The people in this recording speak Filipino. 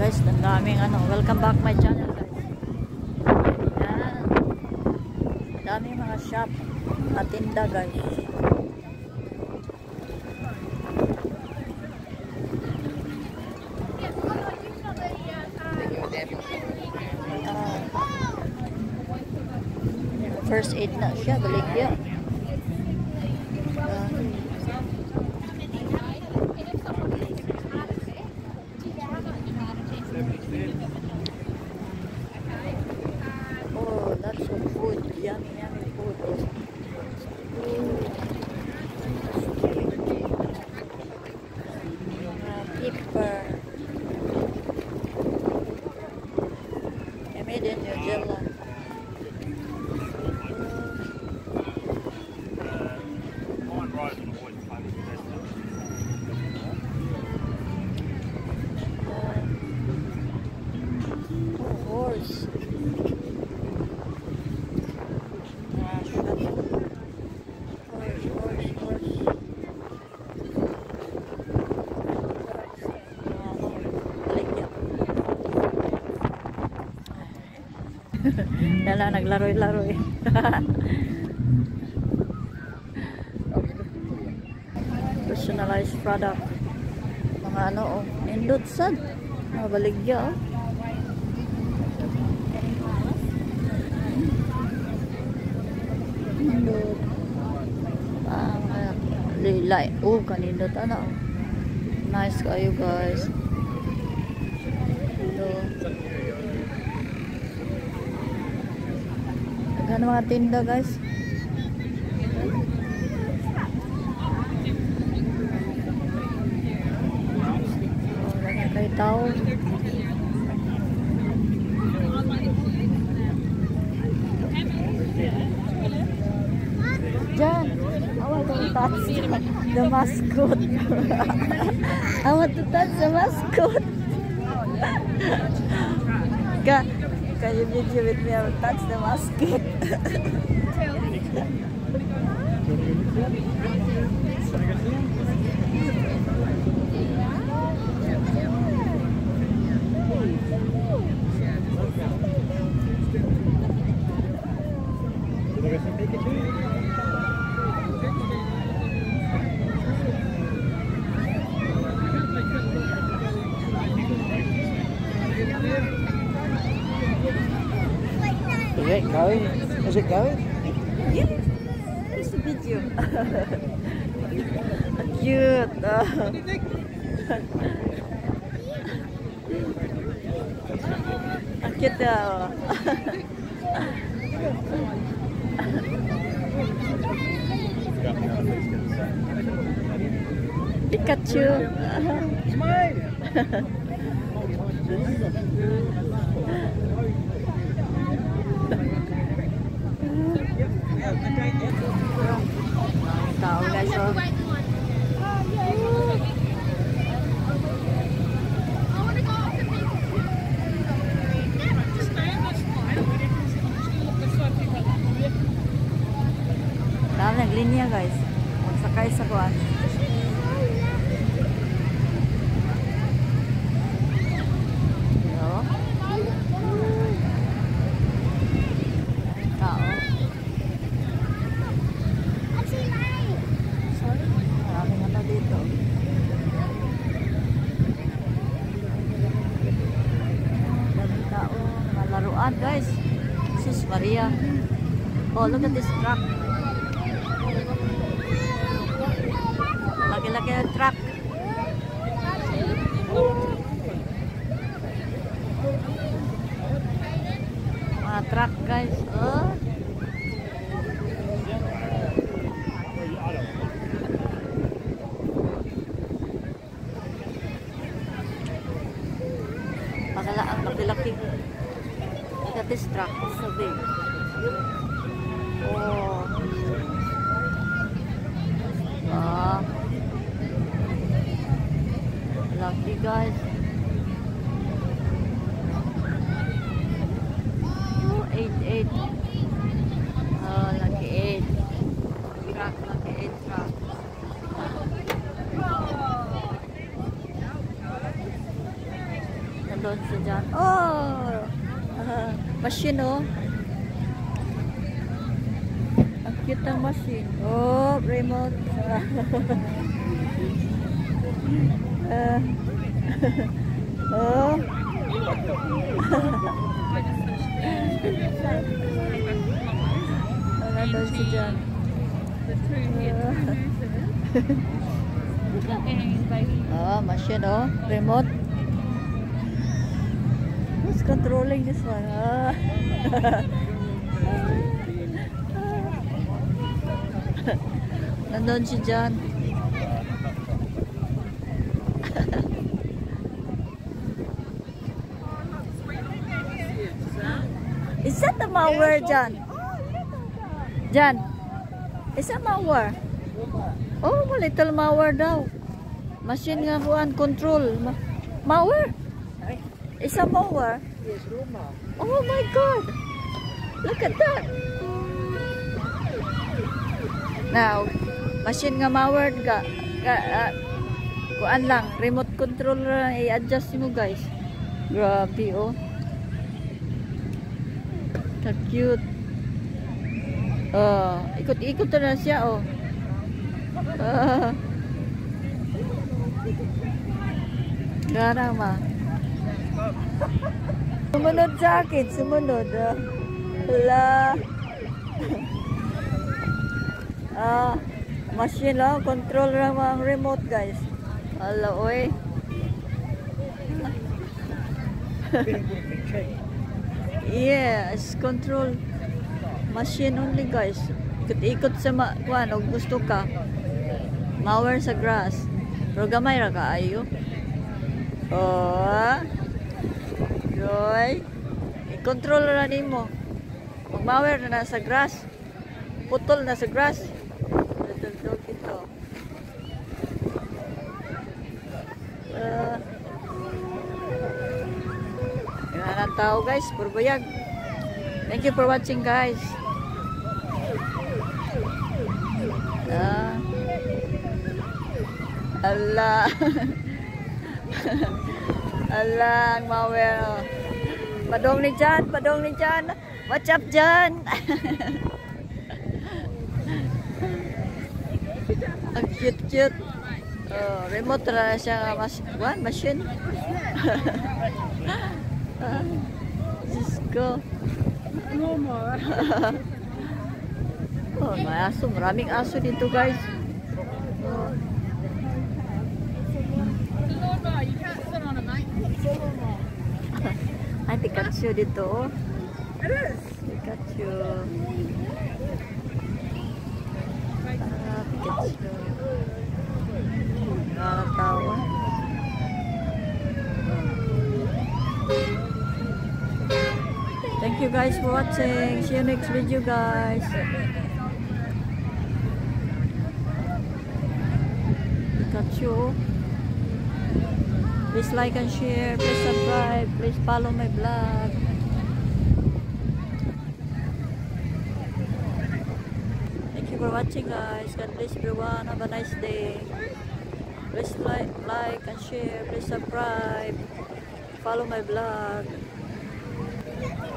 guys, ang daming ano, welcome back my channel guys. Yan. Daming mga shop at tinda guys. First aid na siya, baligya. Oh, lots of food. Yummy, yummy food. Pepper. I made in New Zealand. Horse. Dala naglaro-laro eh. Personalized product. Mga ano oh, nindot sad. Mga baligya oh. Nindot. Lilay. Oh, kanindot ano. Nice kayo guys. Ito. Ano mga tinda guys. Oh, lagi kayo tao. Jan, I want to touch the mascot. I want to touch the mascot. Can you video with me? I will touch the mascot. Is it going? Is it going? Yeah, it's a video. Cute. Cute daw. Pikachu. Tao guys oh. Dami naglinya guys. Magsakay sa kuan. Guys, sis Maria. Oh, look at this truck. Laki-laki na truck. Mga truck guys. Oh. Pakala ang laki-laki. Look at this truck, it's so big. Oh. Ah. Lucky guys. Oh, 8. Oh, lucky 8. Truck, lucky 8 truck. Nandun siya dyan. Oh! Machine, oh. Ang cute ng machine. Oh, remote. Oh. Nandun siya dyan. Oh, machine, oh. Remote. Who's controlling this one? Ah. Nandun siya dyan. Is that the mower, Jan? Jan, is that mower? Oh, little mower daw. Machine nga buwan, control. Mower? Is a mower? Yes, Roma. Oh my God! Look at that! Now, machine nga mower kuan lang, remote control lang i-adjust mo guys. Grabe oh. Ka-cute. Oh, ikot-ikot na siya oh. Garama. Sumunod sa akin, sumunod. Hala. Machine lang, control lang ang remote guys. Hala, oy. Yes, control. Machine only guys. Ikot-ikot sa kuan, og gusto ka. Mower sa grass. Pero gamay ra ka ayo. Oh. Joy. I-control na nimo. Mag-mower na sa grass. Putol na sa grass. Dudog ito. Yan ang tao guys. Puro bayag. Thank you for watching guys. Allah. Allah, ang mower. Padong ni Jan, padong ni Jan. What's up, Jan? Ang cute-cute. Oh, remote na siya machine. Diyos ko. Oh, may aso. Maraming aso dito, guys. Oh. Ay, Pikachu dito. It is. Pikachu. Pikachu. Nakakatawa. Thank you guys for watching. See you next video guys. Pikachu. Please like and share, please subscribe, please follow my vlog. Thank you for watching guys. God bless everyone. Have a nice day. Please like and share, please subscribe, follow my vlog.